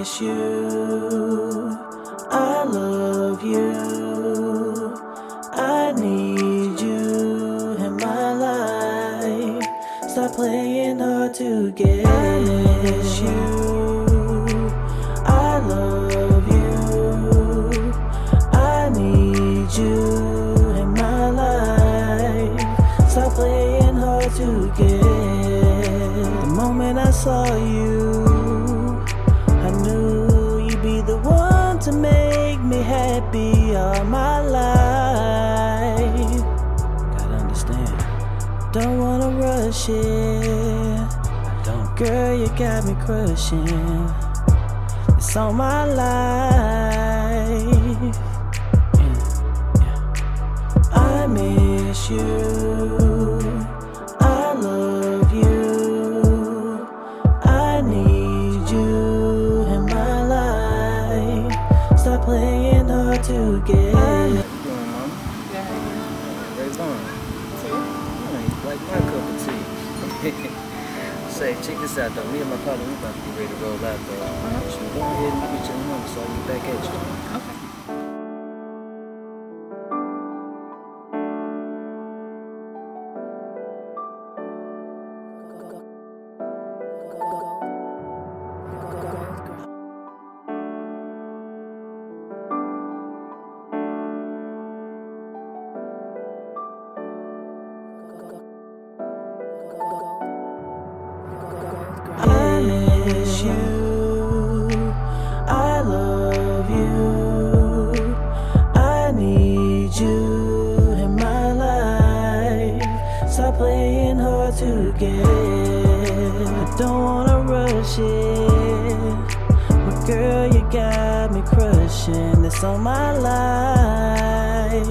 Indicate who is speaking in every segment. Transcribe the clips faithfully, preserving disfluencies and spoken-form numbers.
Speaker 1: miss you. I love you. I need you in my life. Stop playing hard to get. I miss you. I love you. I need you in my life. Stop playing hard to get. The moment I saw you, I knew you'd be the one to make me happy all my life. Gotta understand, don't wanna rush it. I don't. Girl, you got me crushing. It's on my life. Yeah, yeah. I miss you. I love you. I need you in my life. Stop playing hard to get.
Speaker 2: How you doing, mama? Yeah, how you doing? Raised on. Tea? Like my cup of tea. Say, check this out though. Me and my partner, we about to get ready to roll out though. Uh-huh. So go ahead and get your number so I can get back at you.
Speaker 3: Okay.
Speaker 1: I miss you. I love you. I need you in my life. Stop playing hard to get. I don't wanna rush it. But girl, you got me crushing. It's on my life.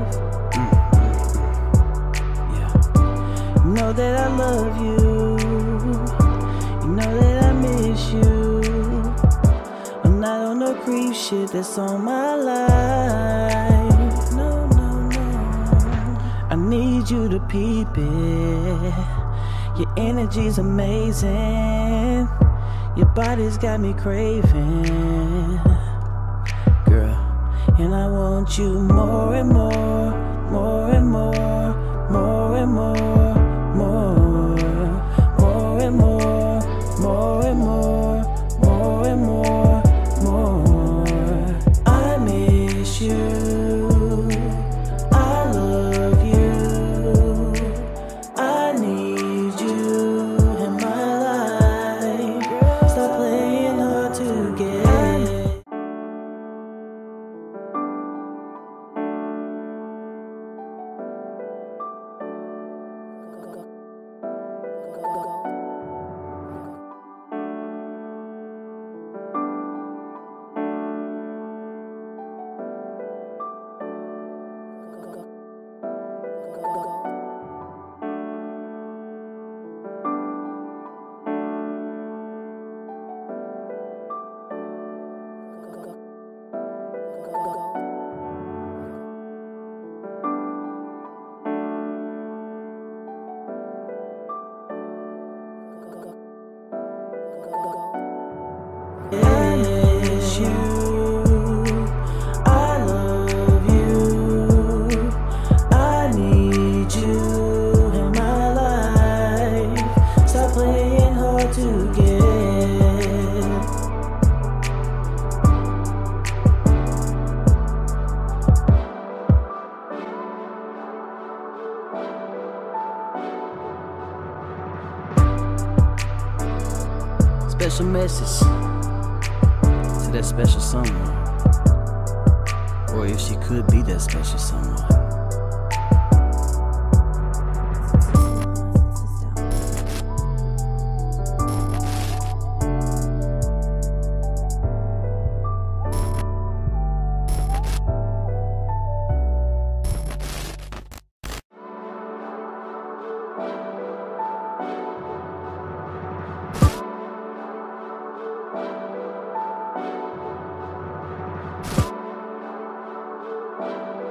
Speaker 1: Yeah. You know that I love you. You know that I miss you. I'm not on no creep shit that's on my life. No, no, no. I need you to peep it. Your energy's amazing. Your body's got me craving, girl. And I want you more and more, more and more, more and more, more, more and more. More and more, more and more, more. I miss you. I love you. I need you in my life. Stop playing hard to get. I miss you. I love you. I need you in my life. Stop playing hard to get. Special message to that special someone, or if she could be that special someone.
Speaker 2: Thank you. Bye.